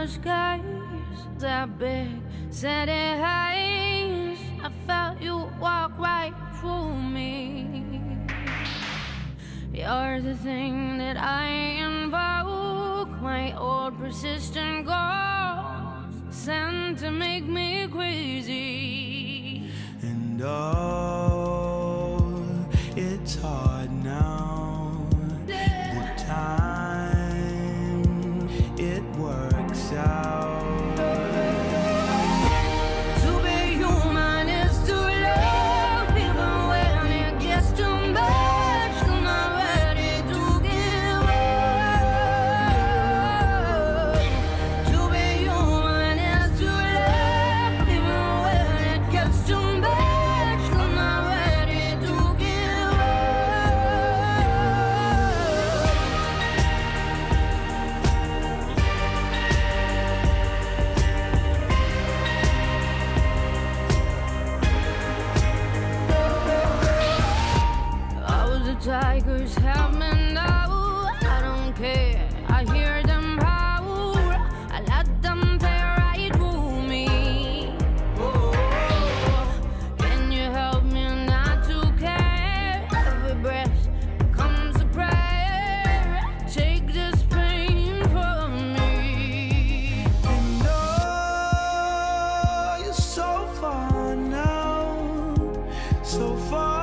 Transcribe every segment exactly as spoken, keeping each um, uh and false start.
the skies that big, city heights. I felt you walk right through me. You're the thing that I invoke, my old persistent ghost, sent to make me crazy. And oh, it's hard now. The time, it works out. Tigers have me now, I don't care, I hear them howl, I let them tear right through me. Oh, can you help me not to care? Every breath becomes a prayer, take this pain from me. And oh, you're so far now, so far.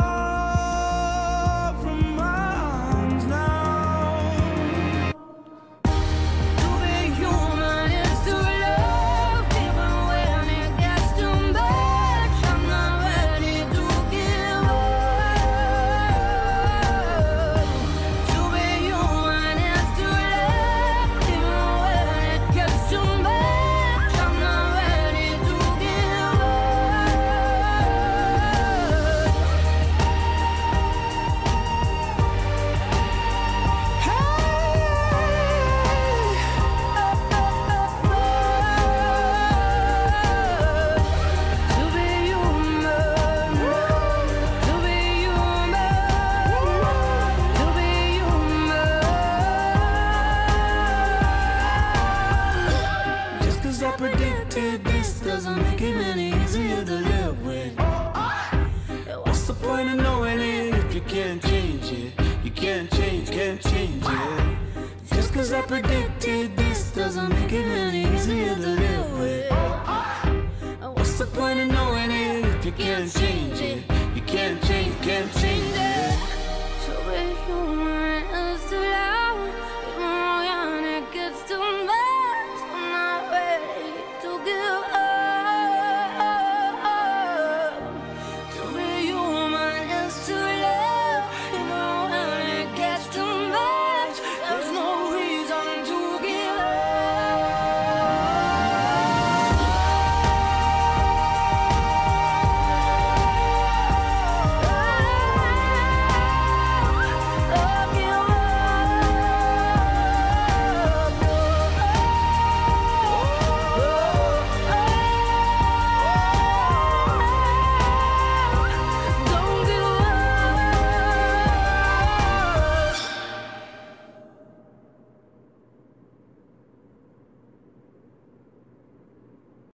I predicted this doesn't make it any easier to live with. What's the point of knowing it if you can't change it? You can't change, can't change it. Just cause I predicted this doesn't make it any easier to live with. What's the point of knowing it if you can't change it?